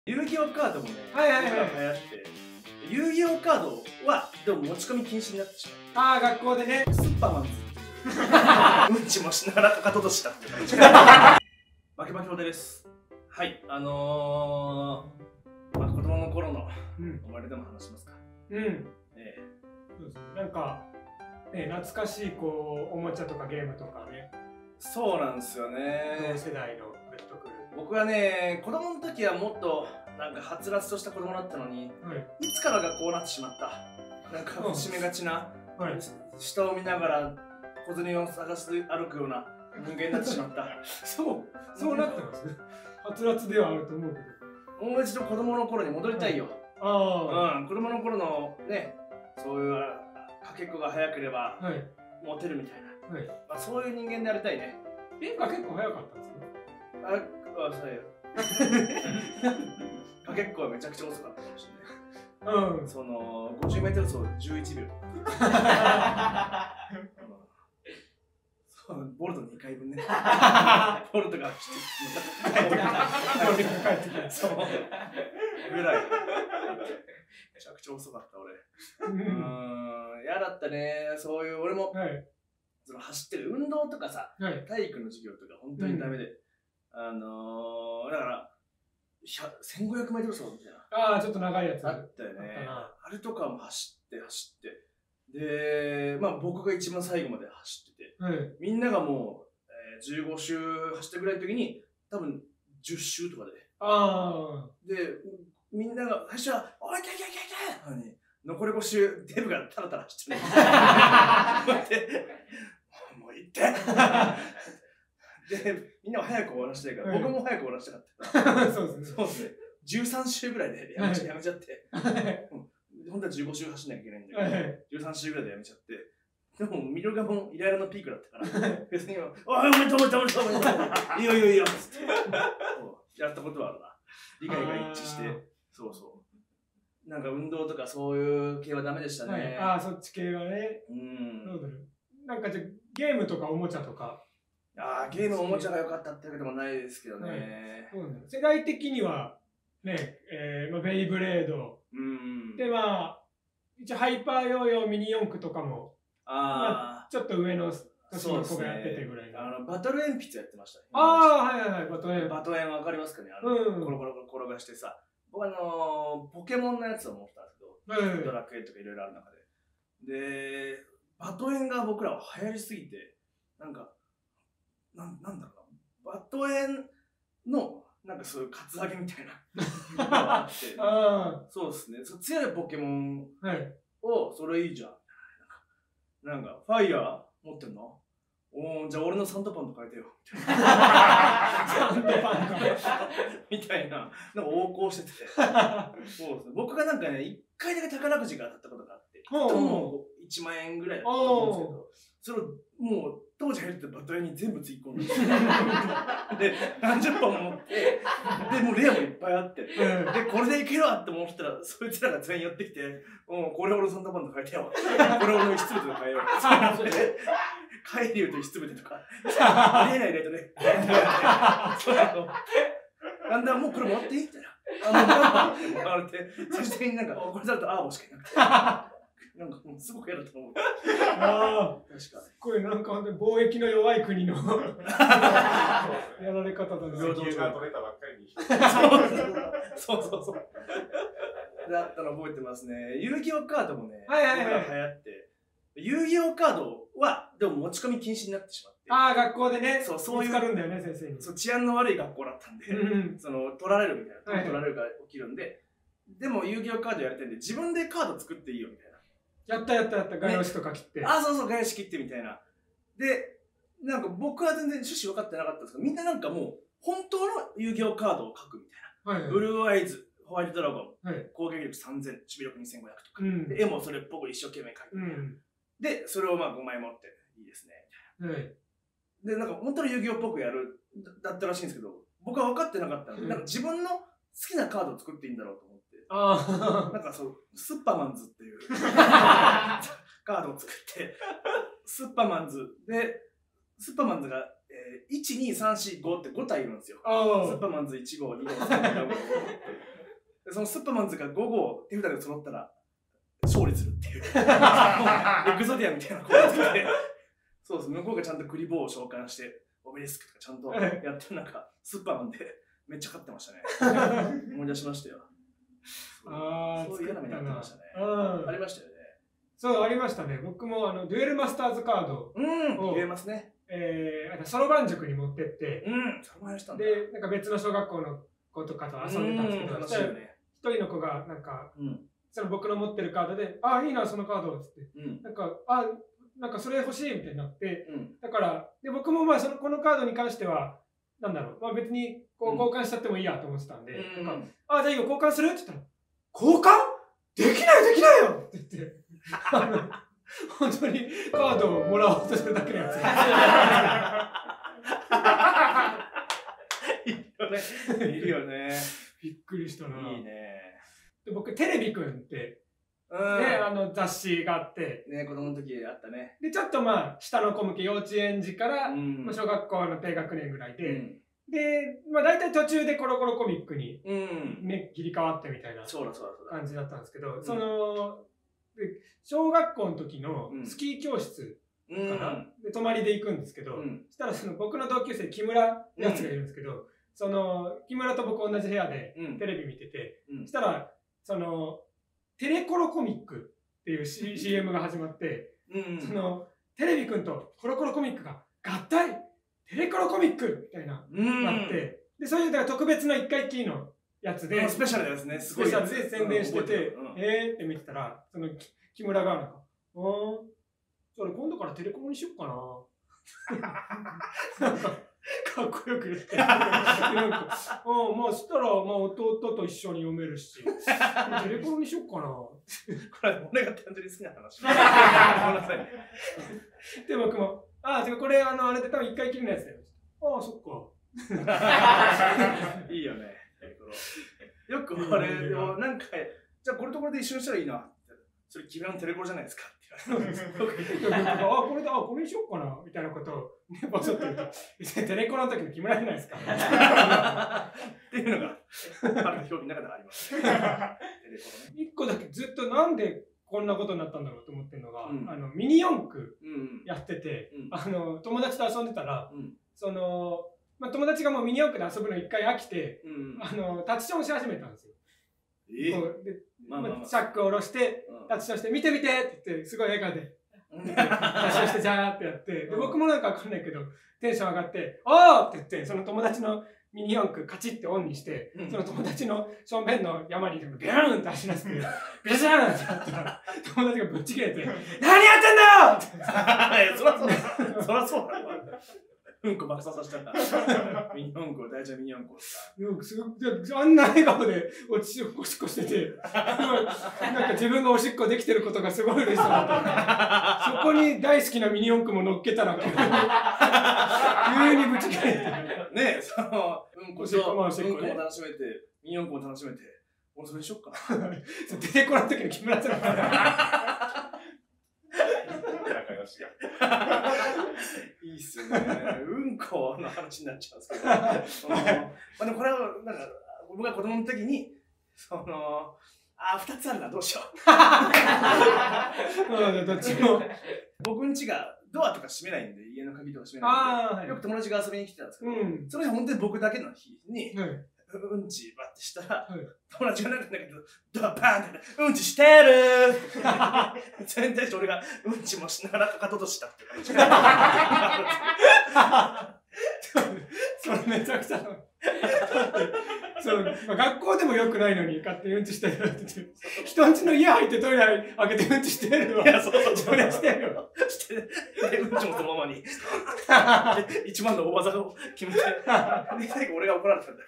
遊戯王カードもね、 はい流行って、遊戯王カードはでも持ち込み禁止になってしまう。 ああ、学校でね。 スッパーマンズうんちもしながらかかととしたって感じ。バキバキおでです。はい、子供の頃の思い出でも話しますか。 そうですね。なんか、懐かしいおもちゃとかゲームとかね。 そうなんですよね。 同世代のグッとくる。 僕はね、子供の時はもっとなんかはつらつとした子供だったのに、いつからがこうなってしまった。なんか締めがちな、下を見ながら小銭を探して歩くような人間になってしまった。 そうなってます。はつらつではあると思うけど。 もう一度子供の頃に戻りたいよ。子供の頃のね、そういうかけっこが早ければモテるみたいな。そういう人間でありたいね。 結構早かったんですね。 そうよ。かけっこはめちゃくちゃ遅かったかもしれない。その50メートル走11秒。ボルト2回分ね。ボルトが帰ってくる。そう。ぐらい。めちゃくちゃ遅かった俺。嫌だったね。そういう俺もその走ってる運動とかさ、体育の授業とか本当にダメで。だから1500メートル走みたいな。 ちょっと長いやつあったよね。あれとかも走ってで、僕が一番最後まで走ってて、みんながもう15周走ったぐらいの時に多分10周とかで、みんなが最初は「おいけけけけ!」に残り5周デブがタラタラ走ってる。もう行ってで、みんなは早く終わらせたいから、僕も早く終わらせたかったから、そうですね、13周ぐらいでやめちゃって、本当は15周走んなきゃいけないんだけど、13周ぐらいでやめちゃって、でも見るがもイライラのピークだったから、別に「おい、おめでとう、いいよいいよいいよ」っつってやったことはあるな。理解が一致して、なんか運動とかそういう系はダメでしたね。 そっち系はね。なんかじゃゲームとかおもちゃとか。 ゲームおもちゃが良かったってわけでもないですけどね。 世代的にはね、ベイブレードで一応ハイパーヨーヨーミニ四駆とかもちょっと上の年の子がやっててぐらいの。 バトル鉛筆やってましたね。バトエンわかりますかね。コロコロ転がしてさ、僕ポケモンのやつを持ってたんですけど、ドラクエとかいろいろある中で。で、バトエンが僕らは流行りすぎて、なんだろうな、バトエンのなんかそういうカツアゲみたいなのがあって、そうですね、強いポケモンをそれいいじゃん。なんかファイヤー持ってんの？じゃあ俺のサンタパンと変えてよみたいな、なんか横行してて、僕がなんかね、1回だけ宝くじが当たったことがあって、もう1万円ぐらいだったと思うんですけど、それをもう当時入ってたバトエンに全部突っ込んで、で、何十本も持って、で、もうレアもいっぱいあって、で、これでいけるわって思ってたら、そいつらが全員寄ってきて、これ俺のサンタパンと変えてよ、これ俺の石つぶてと変えよう。海流と石つぶてとか、ありえないレートで、だんだんもうこれもらっていいみたいな。もらわれて、最終的になんか、これだとアーボしかいなくて。なんかもうすごく嫌だと思う。確かに。 これなんか本当に貿易の弱い国のやられ方だね。 平等が取れたばっかりに。 そう。だったの覚えてますね。遊戯王カードもね、流行って。遊戯王カードはでも持ち込み禁止になってしまって。 学校でね。そういう。見つかるんだよね、先生に。 治安の悪い学校だったんで、取られるみたいな。取られるが起きるんで。でも遊戯王カードやりたいんで、自分でカード作っていいよみたいな。 やった、画用紙とか切って。 そう、画用紙切ってみたいな。で、なんか僕は全然趣旨分かってなかったんですけど、みんななんかもう、本当の遊戯王カードを書くみたいな。ブルーアイズ、ホワイトドラゴン、攻撃力3000、守備力2500とか。絵もそれっぽく一生懸命描いて。で、それを5枚持って、いいですね、みたいな。で、なんか本当の遊戯王っぽくやる、だったらしいんですけど、僕は分かってなかったので、なんか自分の好きなカードを作っていいんだろうと思って。なんかスッパマンズっていうカードを作って、スッパマンズで、スッパマンズが 1、2、3、4、5って5体いるんですよ。スッパーマンズ1号、2号、3号、4号。そのスッパーマンズが5号手札で揃ったら勝利するっていう。エクゾディアみたいなこうやってて。そうです。向こうがちゃんとクリボーを召喚して、オベリスクとかちゃんとやってる中、スッパーマンでめっちゃ勝ってましたね。思い出しましたよ。そういう嫌な目になってましたね。ありましたよね。 そう、ありましたね。僕もデュエルマスターズカードを、 言えますね。 そろばん塾に持ってって、 そろばんしたんだ。で、なんか別の小学校の子とかと遊んでたんですけど、一人の子が、なんか、その僕の持ってるカードで、いいな、そのカードっつって、なんかそれ欲しいみたいになって、だから、で僕もまあこのカードに関しては、なんだろう、まあ別にこう交換しちゃってもいいやと思ってたんで、なんか、じゃあいいよ、交換するって言ったら、交換できないよって言って、本当にカードをもらおうとするだけのやつ。 いるよね。 びっくりしたな。 いいね。 で僕、テレビくんって、雑誌があって。 ね、子供の時あったね。 で、ちょっとまあ、下の子向け幼稚園児から、小学校の低学年ぐらいで、で、まあ大体途中でコロコロコミックに切り替わってみたいな感じだったんですけど、小学校の時のスキー教室かな、で泊まりで行くんですけど、そしたら僕の同級生木村ってやつがいるんですけど、木村と僕同じ部屋でテレビ見てて、そしたらテレコロコミックっていう CM が始まって、テレビくんとコロコロコミックが合体テレコロコミックみたいななって、でそういう特別の1回きりのやつでスペシャルですね。 スペシャルで宣伝してて、って見てたら、木村がなんか、それ今度からテレコロにしよっかな。なんかかっこよく言って。まあしたら弟と一緒に読めるし、テレコロにしよっかな。これ俺が単純に好きな話。ごめんなさい。 で僕もこれあれで多分1回きりのやつだよ。そっか。いいよね。よくあれをなんか、じゃあこれとこれで一緒にしたらいいな。それ君のテレコロじゃないですかって言われて。 これにしよっかなみたいなことをボソッと言うと、テレコロの時の木村じゃないですか。 っていうのが、ある表記の中であります。 一個だけずっとなんでこんなことになったんだろうと思ってるのが、ミニ四駆やってて、友達と遊んでたら、友達がもうミニ四駆で遊ぶの一回飽きて、タッチションし始めたんですよ。チャックを下ろして、タッチションして、見て見てって言って、すごい笑顔で、タッチションして、ジャーってやって、で僕もなんかわかんないけど、テンション上がって、おーって言って、その友達のミニ四駆カチッてオンにして、その友達の正面の山にビューンって走らせて、ビシャーンってやったら、友達がぶっち切れて、何やってんだよって。 そらそうだ。うんこ爆発させたら。ミニ四駆、大事なミニ四駆。 あんな笑顔でおしっこしてて、なんか自分がおしっこできてることがすごい嬉しそうだった。そこに大好きなミニ四駆も乗っけたら、急にぶち切れて。 ね、うんこも楽しめて、ミニ四駆も楽しめて、俺それしよっかな。 出てこない時の木村さん。 いいっすよね。うんこの話になっちゃうんですけど。でもこれは、なんか、僕が子供の時に、2つあるな、どうしよう。どっちも。僕ん家がドアとか閉めないんで、家の鍵とか閉めないんで、よく友達が遊びに来てたんですけど、その日本当に僕だけの日に、うんちばってしたら、友達がなんかだけど、ドアバーンって、うんちしてるそれに対して俺がうんちもしながらかかととしたって感じ。 それめちゃくちゃ学校でもよくないのに勝手にうんちしてるって言って、人んちの家入ってトイレ開けてうんちしてるわ。いや、そうそれしてるよ。してる。で、うんちもそのままに。一番の大技を決めて、最後俺が怒られたんだよ。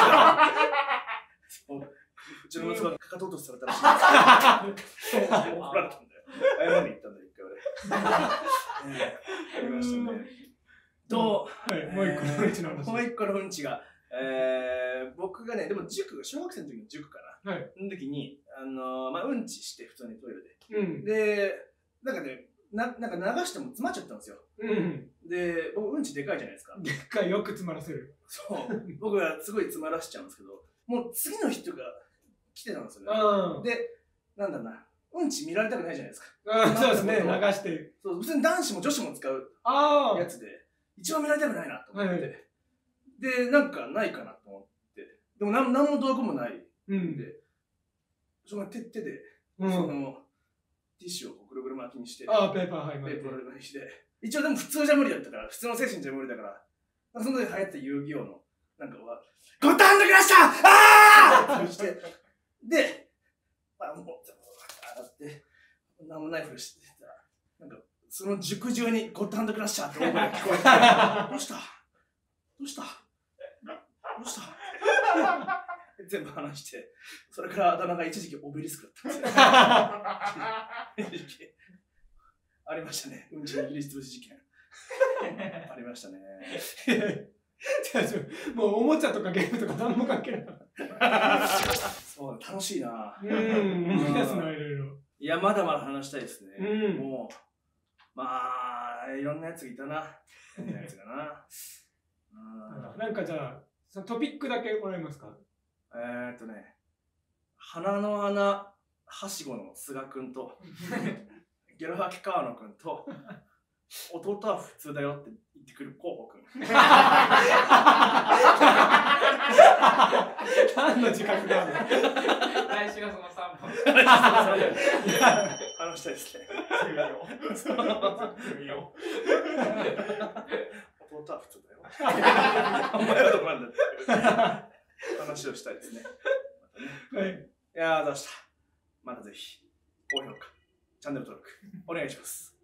うちの息子がかかと落とされたらしい。怒られたんだよ。謝りに行ったんだよ、一回俺。ありましたね。もう一個のうんちの話。もう一個のうんちが、僕がね、でも小学生の時の塾かな。その時に、うんちして普通にトイレで。で、なんかね、 なんか流しても詰まっちゃったんですよ。で、僕、うんちでかいじゃないですか。 でっかい、よく詰まらせる。 そう。僕はすごい詰まらせちゃうんですけど、もう次の人が来てたんですよね。で、なんだろうな、うんち見られたくないじゃないですか。 そうですね、流して。 そう、別に男子も女子も使うやつで、一番見られたくないなと思って。で、なんかないかなと思って。でも何も道具もないんで、その手で、その、ティッシュをぐるぐる巻きにして、 ペーパー巻いて。一応でも普通じゃ無理だったから、普通の精神じゃ無理だから、その時流行った遊戯王の、なんかは、ゴタンときましたあーってして、で、もう、洗って、なんもないふりしてたら、なんか、その熟中にゴタンときましたって大声が聞こえて、どうした全部話して、それからあだ名が一時期オベリスクだったんですよ。ありましたね。うんちの握りつぶし事件。ありましたね。 もうおもちゃとかゲームとか何も関係ない。 そう、楽しいな。 思い出すな、いろいろ。 いや、まだまだ話したいですね。もう、まあ、いろんなやついたな。いろんなやつがな。 なんかじゃあ、そのトピックだけもらえますか？ 鼻の穴はしごの菅君と、ゲロ吐き川野君と、弟は普通だよって言ってくる候補君。 何の自覚があるの？ 来週がその3本。 話したいですね。弟は普通だよ。お前はどこなんだって話をしたいですね。いやー、どうした。またぜひ、高評価、チャンネル登録、お願いします。